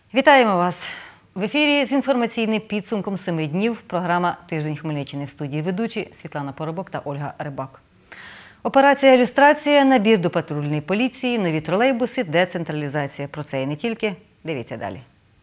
Вітаємо вас! В ефірі з інформаційним підсумком 7 днів програма «Тиждень Хмельниччини». В студії ведучі Світлана Поробок та Ольга Рибак. Операція «Люстрація», набір до патрульної поліції, нові тролейбуси, децентралізація. Про це і не тільки. Дивіться далі.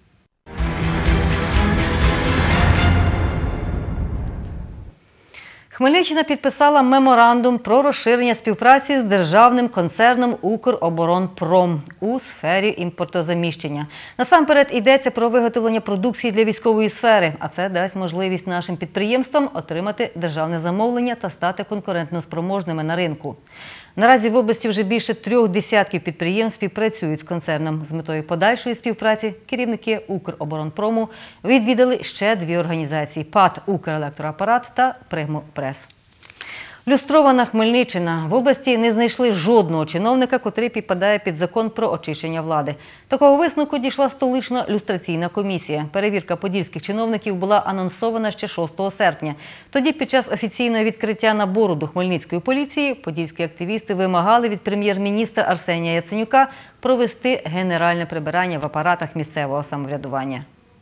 Хмельниччина підписала меморандум про розширення співпраці з державним концерном «Укроборонпром» у сфері імпортозаміщення. Насамперед йдеться про виготовлення продукції для військової сфери, а це дасть можливість нашим підприємствам отримати державне замовлення та стати конкурентноспроможними на ринку. Наразі в області вже більше 3 десятків підприємств співпрацюють з концерном. З метою подальшої співпраці керівники «Укроборонпрому» відвідали ще 2 організації – ПАТ «Укрелектроапарат» та «Пригмопрес». Люстрована Хмельниччина. В області не знайшли жодного чиновника, котрий підпадає під закон про очищення влади. Такого висновку дійшла столична люстраційна комісія. Перевірка подільських чиновників була анонсована ще 6 серпня. Тоді під час офіційного відкриття набору до Хмельницької поліції подільські активісти вимагали від прем'єр-міністра Арсенія Яценюка провести генеральне прибирання в апаратах місцевого самоврядування.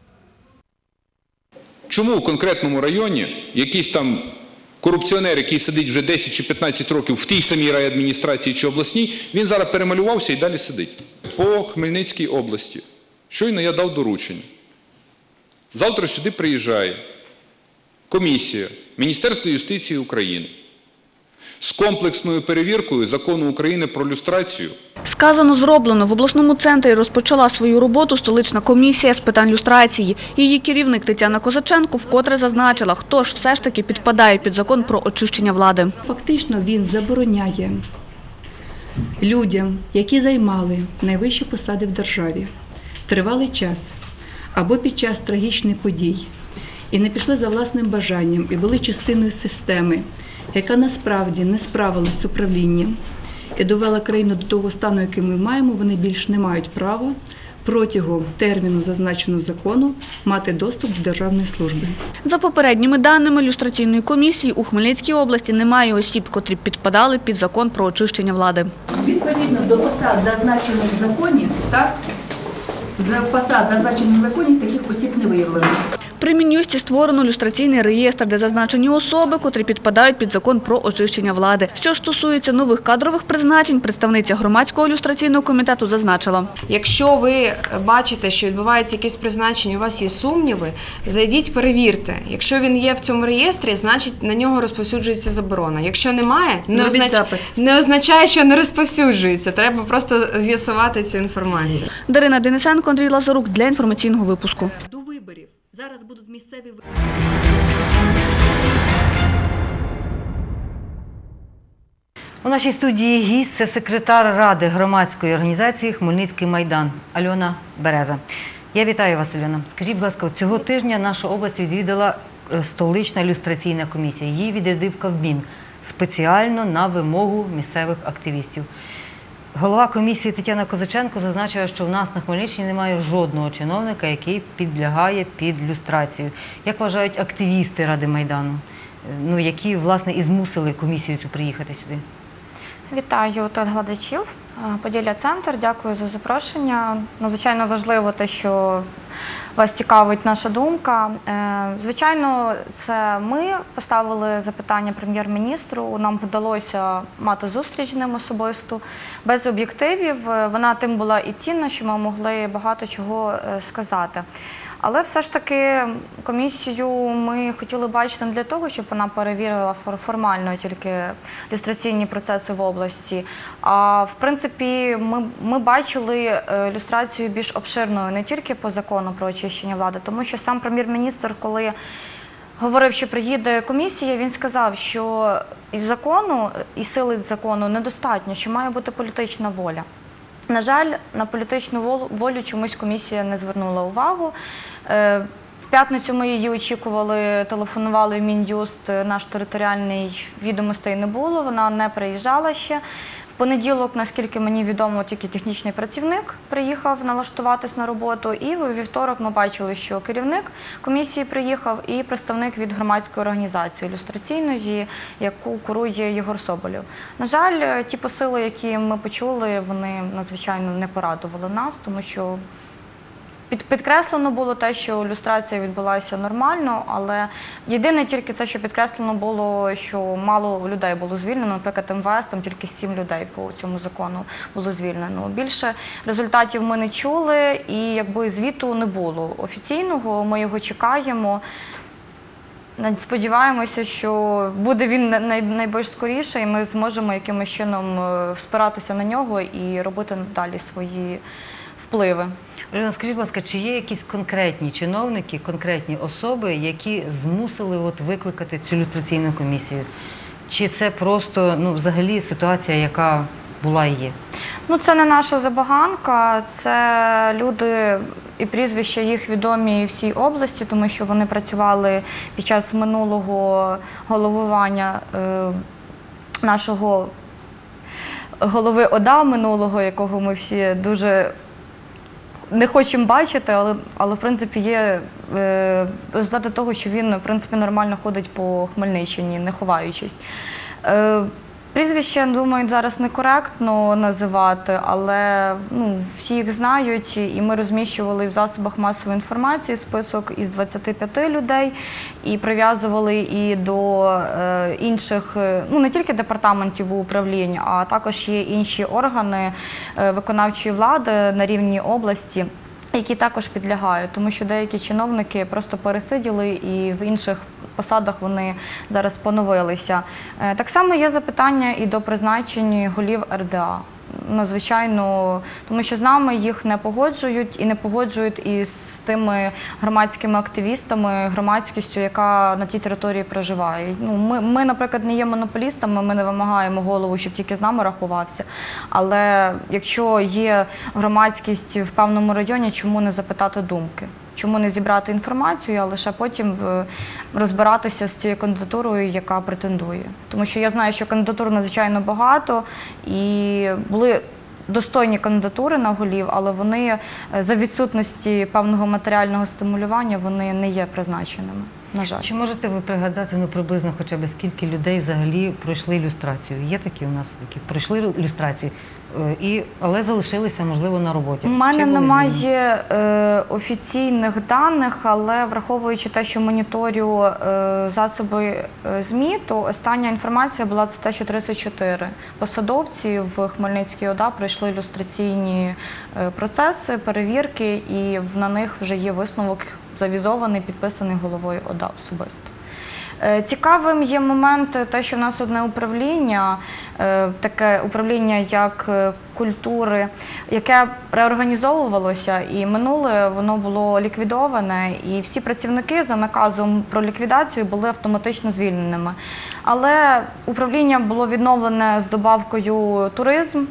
Чому у конкретному районі якийсь там корупціонер, який сидить вже 10 чи 15 років в тій самій райадміністрації чи обласній, він зараз перемалювався і далі сидить? По Хмельницькій області. Щойно я дав доручення. Завтра сюди приїжджає комісія Міністерства юстиції України з комплексною перевіркою Закону України про люстрацію. Сказано, зроблено. В обласному центрі розпочала свою роботу столична комісія з питань люстрації. Її керівник Тетяна Козаченко вкотре зазначила, хто ж все ж таки підпадає під закон про очищення влади. Фактично він забороняє людям, які займали найвищі посади в державі, тривалий час або під час трагічних подій і не пішли за власним бажанням і були частиною системи, яка насправді не справилась з управлінням і довела країну до того стану, який ми маємо, вони більш не мають права протягом терміну, зазначеного закону, мати доступ до державної служби. За попередніми даними люстраційної комісії, у Хмельницькій області немає осіб, котрі підпадали під закон про очищення влади. Відповідно до посад, зазначених в законі, таких осіб не виявлено. При Мін'юсті створено люстраційний реєстр, де зазначені особи, котрі підпадають під закон про очищення влади. Що ж стосується нових кадрових призначень, представниця громадського люстраційного комітету зазначила. Якщо ви бачите, що відбувається якесь призначення, у вас є сумніви, зайдіть, перевірте. Якщо він є в цьому реєстрі, значить на нього розповсюджується заборона. Якщо немає, не означає, що не розповсюджується. Треба просто з'ясувати цю інформацію. Дарина Денисенко, Андрій Лазарук для інформаційного випуску. До виборів. Зараз будуть місцеві вибори. У нашій студії гість – це секретар Ради громадської організації «Хмельницький Майдан» Альона Береза. Я вітаю вас, Альона. Скажіть, будь ласка, цього тижня нашу область відвідала столична люстраційна комісія. Її відрядив Кабмін спеціально на вимогу місцевих активістів. Голова комісії Тетяна Козаченко зазначила, що в нас на Хмельниччині немає жодного чиновника, який підлягає під люстрацію. Як вважають активісти Ради Майдану, які, власне, і змусили комісію цю приїхати сюди? Вітаю телеглядачів. Поділля Центр, дякую за запрошення. Надзвичайно важливо те, що вас цікавить наша думка. Звичайно, це ми поставили запитання прем'єр-міністру, нам вдалося мати зустріч з ним особисту, без об'єктивів. Вона тим була і цінна, що ми могли багато чого сказати. Але все ж таки комісію ми хотіли бачити не для того, щоб вона перевірила формально тільки люстраційні процеси в області, а в принципі ми бачили люстрацію більш обширною не тільки по закону про очищення влади, тому що сам прем'єр-міністр, коли говорив, що приїде комісія, він сказав, що із закону, і сили закону недостатньо, що має бути політична воля. На жаль, на політичну волю чомусь комісія не звернула увагу. В п'ятницю ми її очікували, телефонували в Мін'юст, наш територіальний, відомостей не було, вона не приїжджала ще. В понеділок, наскільки мені відомо, тільки технічний працівник приїхав налаштуватись на роботу, і у вівторок ми бачили, що керівник комісії приїхав і представник від громадської організації люстраційної, яку курує Єгор Соболєв. На жаль, ті посили, які ми почули, вони надзвичайно не порадували нас, тому що Підкреслено було те, що люстрація відбулася нормально, але єдине тільки це, що підкреслено було, що мало людей було звільнено. Наприклад, МВС, там тільки 7 людей по цьому закону було звільнено. Більше результатів ми не чули і якби звіту не було офіційного, ми його чекаємо. Сподіваємося, що буде він найбільш скоріше, і ми зможемо якимось чином спиратися на нього і робити далі свої впливи. Ірина, скажіть, будь ласка, чи є якісь конкретні чиновники, конкретні особи, які змусили викликати цю люстраційну комісію? Чи це просто взагалі ситуація, яка була і є? Це не наша забаганка, це люди і прізвища їх відомі всій області, тому що вони працювали під час минулого головування нашого голови ОДА минулого, якого ми всі дуже не хочемо бачити, але в принципі є результати того, що він в принципі нормально ходить по Хмельниччині, не ховаючись. Прізвище, думаю, зараз некоректно називати, але всі їх знають, і ми розміщували в засобах масової інформації список із 25 людей і прив'язували і до інших, не тільки департаментів управлінь, а також є інші органи виконавчої влади на рівні області, які також підлягають, тому що деякі чиновники просто пересиділи і в інших посадах вони зараз поновилися. Так само є запитання і до призначень голів РДА. Надзвичайно, тому що з нами їх не погоджують і не погоджують із тими громадськими активістами, громадськістю, яка на тій території проживає. Ми, наприклад, не є монополістами, ми не вимагаємо голову, щоб тільки з нами рахувався. Але якщо є громадськість в певному районі, чому не запитати думки? Чому не зібрати інформацію, а лише потім розбиратися з цією кандидатурою, яка претендує? Тому що я знаю, що кандидатур надзвичайно багато, і були достойні кандидатури на голів, але вони за відсутності певного матеріального стимулювання вони не є призначеними, на жаль. Чи можете ви пригадати приблизно хоча б скільки людей взагалі пройшли люстрацію? Є такі у нас, які пройшли люстрацію, але залишилися, можливо, на роботі? У мене немає офіційних даних, але враховуючи те, що моніторю засоби ЗМІ, то остання інформація була за те, що 34 посадовці в Хмельницькій ОДА пройшли люстраційні процеси, перевірки, і на них вже є висновок завізований, підписаний головою ОДА особисто. Цікавим є момент те, що в нас одне управління, таке управління як культури, яке реорганізовувалося, і минуле воно було ліквідоване, і всі працівники за наказом про ліквідацію були автоматично звільненими. Але управління було відновлене з добавкою туризм,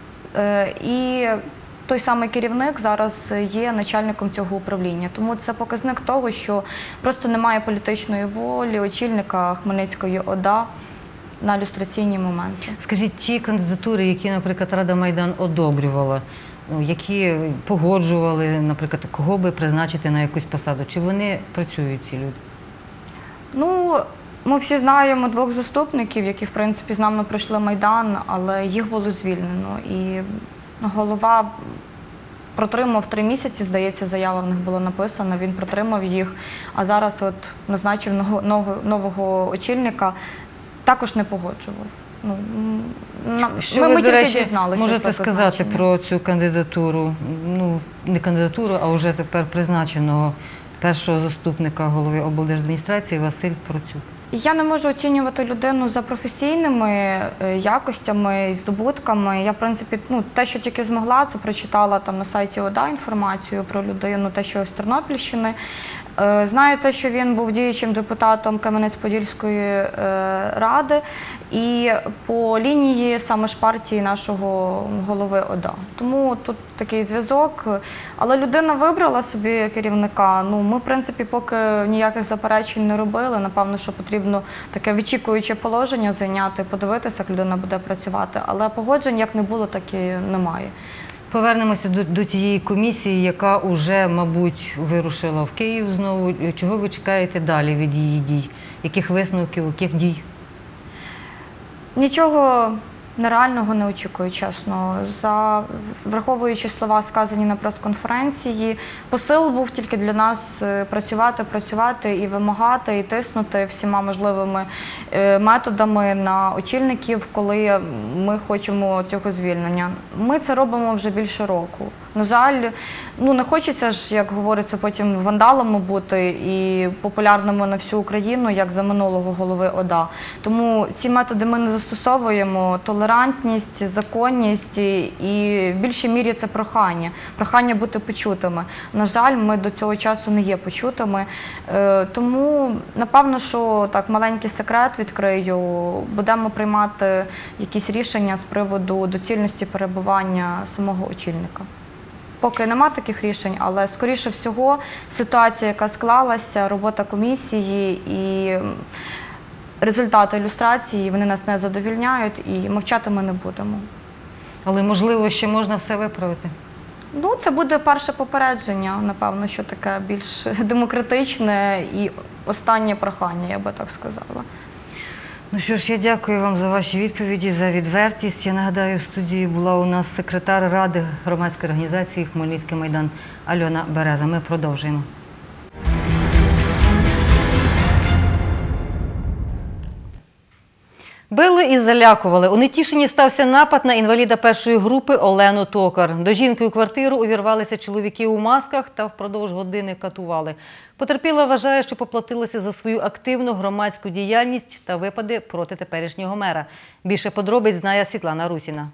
і той самий керівник зараз є начальником цього управління. Тому це показник того, що просто немає політичної волі очільника Хмельницької ОДА на люстраційні моменти. Скажіть, ті кандидатури, які, наприклад, Рада Майдан одобрювала, які погоджували, наприклад, кого би призначити на якусь посаду, чи вони працюють, ці люди? Ми всі знаємо двох заступників, які, в принципі, з нами пройшли Майдан, але їх було звільнено. І голова протримав 3 місяці, здається, заява в них була написана, він протримав їх, а зараз назначив нового очільника, також не погоджував. Що ви, ми до речі, тільки дізналися. можете сказати про цю кандидатуру, не кандидатуру, а вже тепер призначеного першого заступника голови облдержадміністрації Василь Процюк? Я не можу оцінювати людину за професійними якостями і здобутками. Я, в принципі, те, що тільки змогла, це прочитала там на сайті ОДА інформацію про людину, те, що з Тернопільщини. Знаю те, що він був діючим депутатом Кам'янець-Подільської ради і по лінії саме ж партії нашого голови ОДА. Тому тут такий зв'язок. Але людина вибрала собі керівника. Ми, в принципі, поки ніяких заперечень не робили. Напевно, що потрібно таке вичікуюче положення зайняти, подивитися, як людина буде працювати. Але погоджень як не було, так і немає. Повернемося до тієї комісії, яка вже, мабуть, вирушила в Київ знову. Чого ви чекаєте далі від її дій? Яких висновків, яких дій? Нічого Нереального не очікую, чесно. Враховуючи слова, сказані на прес-конференції, посил був тільки для нас працювати і вимагати, і тиснути всіма можливими методами на очільників, коли ми хочемо цього звільнення. Ми це робимо вже більше року. На жаль, не хочеться ж, як говориться, потім вандалами бути і популярними на всю Україну, як за минулого голови ОДА. Тому ці методи ми не застосовуємо. Толерантність, законність і в більшій мірі це прохання. Прохання бути почутими. На жаль, ми до цього часу не є почутими. Тому, напевно, що так, маленький секрет відкрию, будемо приймати якісь рішення з приводу доцільності перебування самого очільника. Поки нема таких рішень, але, скоріше всього, ситуація, яка склалася, робота комісії і результати ілюстрації, вони нас не задовольняють і мовчати ми не будемо. Але, можливо, ще можна все виправити? Це буде перше попередження, напевно, що таке більш демократичне і останнє прохання, я би так сказала. Ну що ж, я дякую вам за ваші відповіді, за відвертість. Я нагадаю, в студії була у нас секретар Ради громадської організації «Хмельницький майдан» Альона Береза. Ми продовжуємо. Били і залякували. У Нетішині стався напад на інваліда першої групи Олену Токар. До жінки у квартиру увірвалися чоловіки у масках та впродовж години катували. Потерпіла вважає, що поплатилася за свою активну громадську діяльність та випади проти теперішнього мера. Більше подробиць знає Світлана Русіна.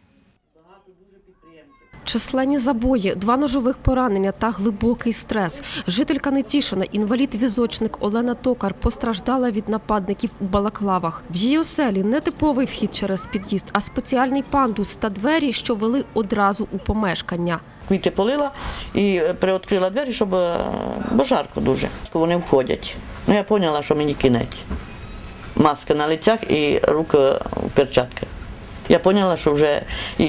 Численні забої, 2 ножових поранення та глибокий стрес. Жителька Нетішина, інвалід-візочник Олена Токар постраждала від нападників у балаклавах. В її оселі не типовий вхід через під'їзд, а спеціальний пандус та двері, що вели одразу у помешкання. Квіти полила і приоткрила двері, бо жарко дуже. Вони входять. Я зрозуміла, що мені кінець. Маска на лицях і руки у перчатках. Я зрозуміла, що вже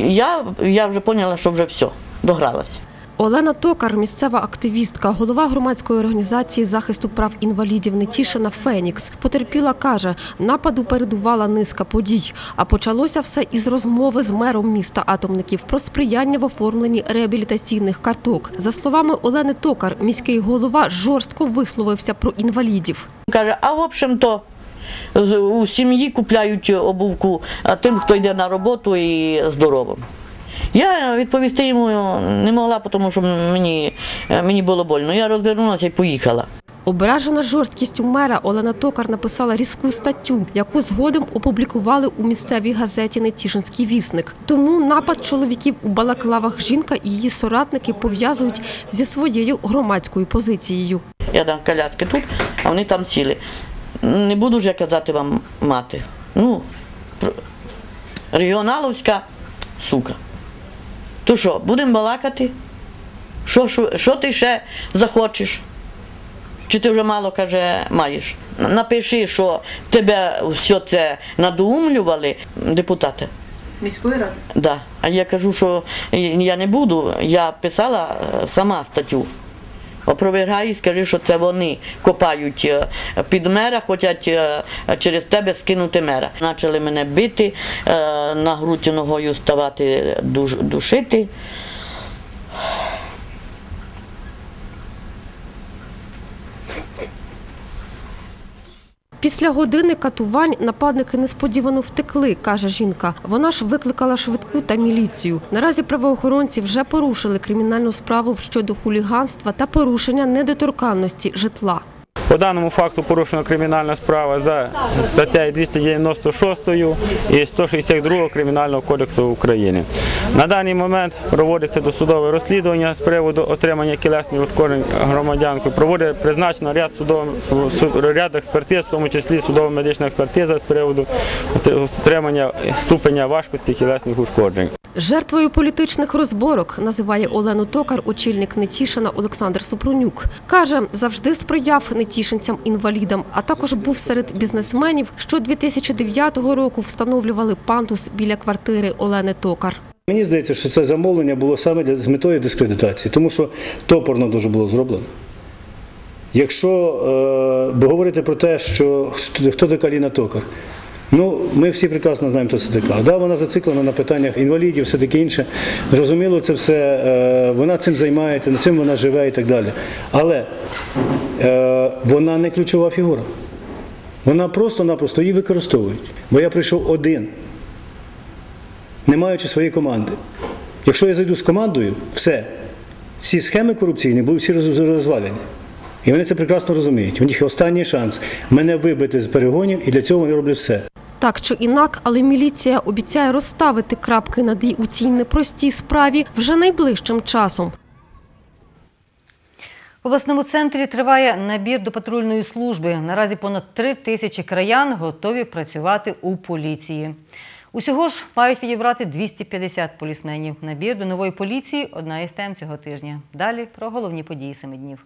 все, догралася. Олена Токар – місцева активістка, голова громадської організації захисту прав інвалідів Нетішина «Фенікс». Потерпіла, каже, нападу передувала низка подій. А почалося все із розмови з мером міста Атомників про сприяння в оформленні реабілітаційних карток. За словами Олени Токар, міський голова жорстко висловився про інвалідів. Каже, а в общем-то, у сім'ї купляють обувку тим, хто йде на роботу і здоровим. Я відповісти йому не могла, тому що мені було больно. Я розвернулася і поїхала. Ображена жорсткістю мера, Олена Токар написала різку статтю, яку згодом опублікували у місцевій газеті «Нетішинський вісник». Тому напад чоловіків у балаклавах жінка і її соратники пов'язують зі своєю громадською позицією. Я дам коляски тут, а вони там сіли. Не буду ж я казати вам мати. Регіоналовська сука. То що, будемо балакати? Що ти ще захочеш? Чи ти вже мало, каже, маєш? Напиши, що тебе все це надоумлювали депутати. Міської ради? Так. Да. А я кажу, що я не буду. Я писала сама статтю. Опровергай і скажи, що це вони копають під мера, хочуть через тебе скинути мера. Почали мене бити, на грудь ногою ставати, душити. Після години катувань нападники несподівано втекли, каже жінка. Вона ж викликала швидку та міліцію. Наразі правоохоронці вже порушили кримінальну справу щодо хуліганства та порушення недоторканності житла. По даному факту порушена кримінальна справа за статтею 296 і 162 Кримінального кодексу України. На даний момент проводиться досудове розслідування з приводу отримання тілесних ушкоджень громадянки. Призначено ряд експертиз, в тому числі судово-медична експертиза з приводу отримання ступеня важкості тілесних ушкоджень. Жертвою політичних розборок називає Олену Токар очільник Нетішина Олександр Супрунюк. Каже, завжди сприяв нетішинцям-інвалідам, а також був серед бізнесменів, що 2009 року встановлювали пандус біля квартири Олени Токар. Мені здається, що це замовлення було саме з метою дискредитації, тому що топорно дуже було зроблено. Якщо говорити про те, що хто така Ліна Токар, Ну, ми всі прекрасно знаємо, хто це така. Да, вона зациклена на питаннях інвалідів, все таке інше. Зрозуміло, це все, вона цим займається, над цим вона живе і так далі. Але вона не ключова фігура. Вона просто-напросто її використовують. Бо я прийшов один, не маючи своєї команди. Якщо я зайду з командою, все, ці схеми корупційні будуть всі розвалені. І вони це прекрасно розуміють. У них останній шанс мене вибити з перегонів, і для цього вони роблять все. Так чи інак, але міліція обіцяє розставити крапки над «і» у цій непростій справі вже найближчим часом. В обласному центрі триває набір до патрульної служби. Наразі понад 3 тисячі краян готові працювати у поліції. Усього ж мають відібрати 250 полісменів. Набір до нової поліції – одна із тем цього тижня. Далі про головні події 7 днів.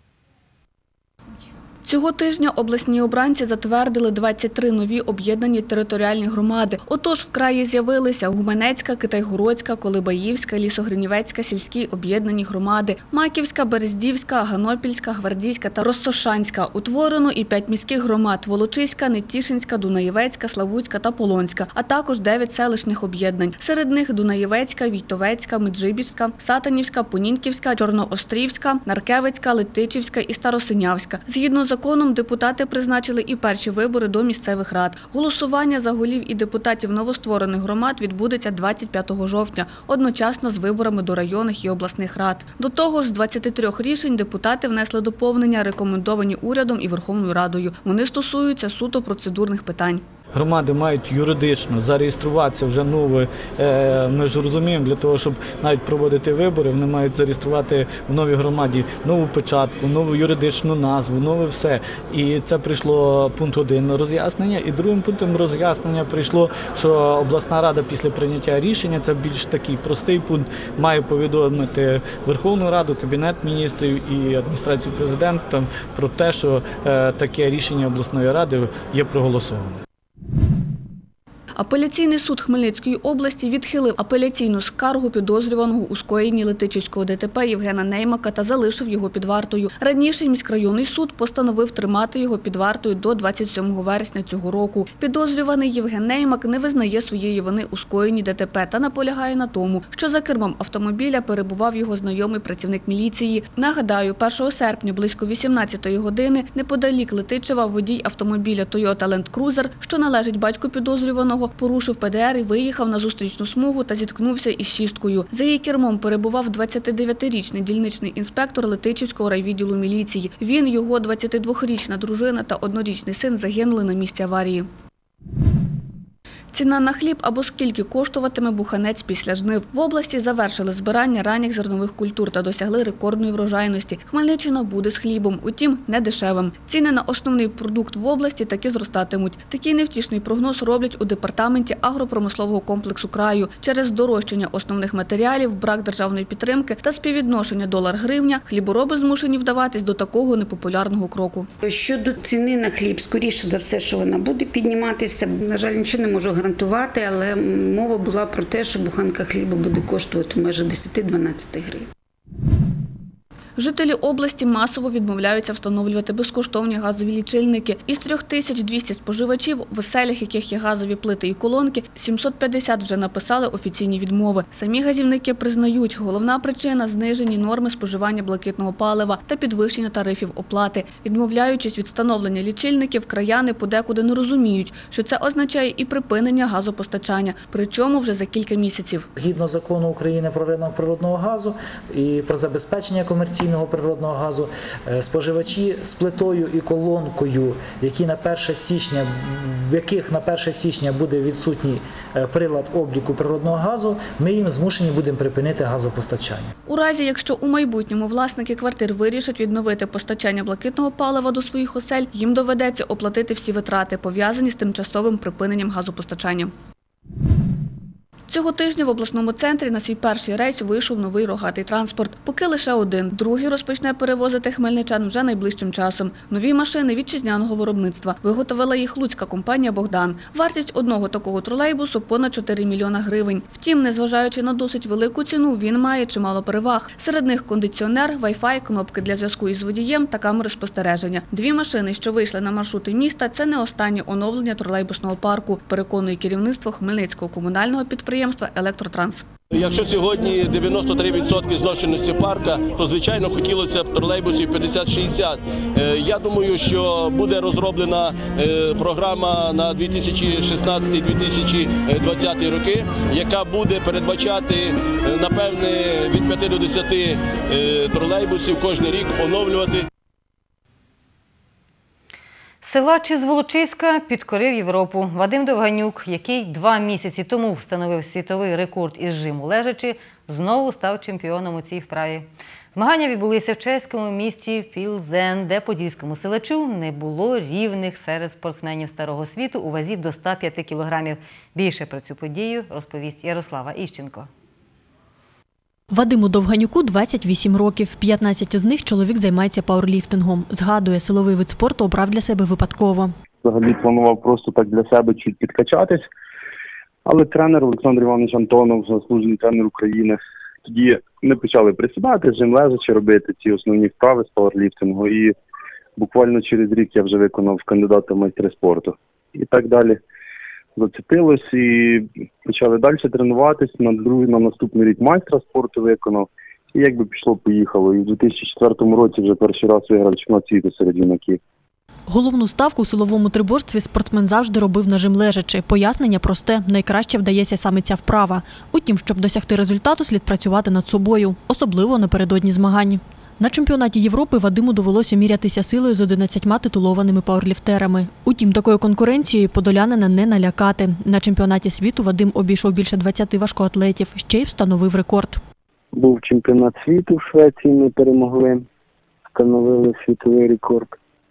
Цього тижня обласні обранці затвердили 23 нові об'єднані територіальні громади. Отож, в краї з'явилися Гуменецька, Китайгородська, Колибаївська, Лісогринівецька сільські об'єднані громади, Маківська, Берездівська, Ганопільська, Гвардійська та Розсошанська. Утворено і 5 міських громад – Волочиська, Нетішинська, Дунаєвецька, Славутська та Полонська, а також 9 селищних об'єднань. Серед них Дунаєвецька, Війтовецька, Меджибіжська, Сатанівська, Понінківська, Чорноострівська, Наркевицька, Летичівська і Старосинявська. Згідно з законом депутати призначили і перші вибори до місцевих рад. Голосування за голів і депутатів новостворених громад відбудеться 25 жовтня, одночасно з виборами до районних і обласних рад. До того ж, з 23 рішень депутати внесли доповнення, рекомендовані урядом і Верховною Радою. Вони стосуються суто процедурних питань. Громади мають юридично зареєструватися вже нове, ми ж розуміємо, для того, щоб навіть проводити вибори, вони мають зареєструвати в новій громаді нову печатку, нову юридичну назву, нове все. І це прийшло пункт 1 роз'яснення. І другим пунктом роз'яснення прийшло, що обласна рада після прийняття рішення, це більш такий простий пункт, має повідомити Верховну Раду, Кабінет міністрів і адміністрацію президента про те, що таке рішення обласної ради є проголосоване. Апеляційний суд Хмельницької області відхилив апеляційну скаргу підозрюваного у скоєнні Летичівського ДТП Євгена Неймака та залишив його під вартою. Раніше міськрайонний суд постановив тримати його під вартою до 27 вересня цього року. Підозрюваний Євген Неймак не визнає своєї вини у скоєнні ДТП та наполягає на тому, що за кермом автомобіля перебував його знайомий працівник міліції. Нагадаю, 1 серпня близько 18-ї години неподалік Летичева водій автомобіля Toyota Land Cruiser, що належить батьку підозрюваного, порушив ПДР і виїхав на зустрічну смугу та зіткнувся із шісткою. За її кермом перебував 29-річний дільничний інспектор Летичівського райвідділу міліції. Він, його 22-річна дружина та 1-річний син загинули на місці аварії. Ціна на хліб або скільки коштуватиме буханець після жнив. В області завершили збирання ранніх зернових культур та досягли рекордної врожайності. Хмельниччина буде з хлібом, утім не дешевим. Ціни на основний продукт в області таки зростатимуть. Такий невтішний прогноз роблять у департаменті агропромислового комплексу краю. Через здорожчання основних матеріалів, брак державної підтримки та співвідношення долар-гривня хлібороби змушені вдаватись до такого непопулярного кроку. Щодо ціни на хліб, скоріше за все, що вона буде підніматися. На жаль, нічого не можу гарантувати, але мова була про те, що буханка хліба буде коштувати майже 10-12 гривень. Жителі області масово відмовляються встановлювати безкоштовні газові лічильники. Із 3200 споживачів, в оселях, яких є газові плити і колонки, 750 вже написали офіційні відмови. Самі газівники признають, головна причина – знижені норми споживання блакитного палива та підвищення тарифів оплати. Відмовляючись від встановлення лічильників, краяни подекуди не розуміють, що це означає і припинення газопостачання, причому вже за кілька місяців. Згідно закону України про ринок природного газу і про забезпечення комерційного природного газу, споживачі з плитою і колонкою, в яких на 1 січня буде відсутній прилад обліку природного газу, ми їм змушені будемо припинити газопостачання. У разі, якщо у майбутньому власники квартир вирішать відновити постачання блакитного палива до своїх осель, їм доведеться оплатити всі витрати, пов'язані з тимчасовим припиненням газопостачання. Цього тижня в обласному центрі на свій перший рейс вийшов новий рогатий транспорт. Поки лише один. Другий розпочне перевозити хмельничан вже найближчим часом. Нові машини вітчизняного виробництва. Виготовила їх луцька компанія «Богдан». Вартість одного такого тролейбусу – понад 4 мільйона гривень. Втім, незважаючи на досить велику ціну, він має чимало переваг. Серед них кондиціонер, вай-фай, кнопки для зв'язку із водієм та камери спостереження. Дві машини, що вийшли на маршрути міста, це не останнє оновлення тролейбусного парку, переконує керівництво Хмельницького комунального підприємства «Електротранс». Якщо сьогодні 93% зношеності парка, то, звичайно, хотілося б тролейбусів 50-60. Я думаю, що буде розроблена програма на 2016-2020 роки, яка буде передбачати, напевне, від 5 до 10 тролейбусів кожен рік оновлювати. Силач із Волочиська підкорив Європу. Вадим Довганюк, який 2 місяці тому встановив світовий рекорд із жиму лежачи, знову став чемпіоном у цій вправі. Змагання відбулися в чеському місті Пілзен, де подільському силачу не було рівних серед спортсменів Старого світу у вазі до 105 кілограмів. Більше про цю подію розповість Ярослава Іщенко. Вадиму Довганюку 28 років. 15 з них чоловік займається пауерліфтингом. Згадує, силовий вид спорту обрав для себе випадково. Взагалі планував просто так для себе чуть підкачатись, але тренер Олександр Іванович Антонов, заслужений тренер України, тоді ми почали присідати, жим лежачи, робити ці основні вправи з пауерліфтингу, і буквально через рік я вже виконав кандидата в майстри спорту. І так далі зацепилось і почали далі тренуватись, на наступний рік майстра спорту виконав, і якби пішло-поїхало. І в 2004 році вже перший раз виграв чемпіонат світу серед юнаків. Головну ставку у силовому триборстві спортсмен завжди робив на жим лежачи. Пояснення просте – найкраще вдається саме ця вправа. Утім, щоб досягти результату, слід працювати над собою, особливо напередодні змагань. На чемпіонаті Європи Вадиму довелося мірятися силою з 11 титулованими пауерліфтерами. Утім, такою конкуренцією подолянина не налякати. На чемпіонаті світу Вадим обійшов більше 20 важкоатлетів, ще й встановив рекорд. Був чемпіонат світу в Швеції, ми перемогли, встановили світовий рекорд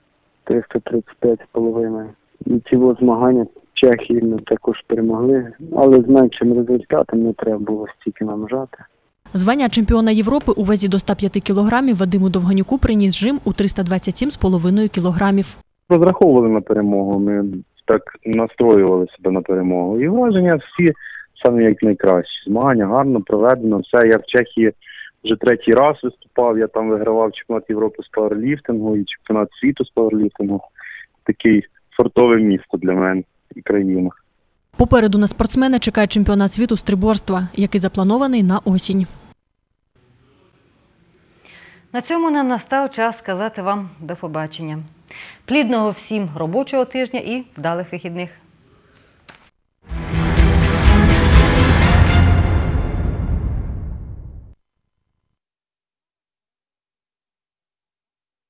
335,5. І ці змагання в Чехії ми також перемогли, але з меншим результатом не треба було стільки нам жати. Звання чемпіона Європи у вазі до 105 кілограмів Вадиму Довганюку приніс жим у 327,5 кілограмів. Розраховували на перемогу, ми так настроювали себе на перемогу. І враження всі саме як найкращі. Змагання гарно проведено, все. Я в Чехії вже 3-й раз виступав, я там вигравав чемпіонат Європи з пауерліфтингу і чемпіонат світу з пауерліфтингу. Такий фортове місто для мене і країна. Попереду на спортсмена чекає чемпіонат світу з триборства, який запланований на осінь. На цьому нам настав час сказати вам до побачення. Плідного всім робочого тижня і вдалих вихідних.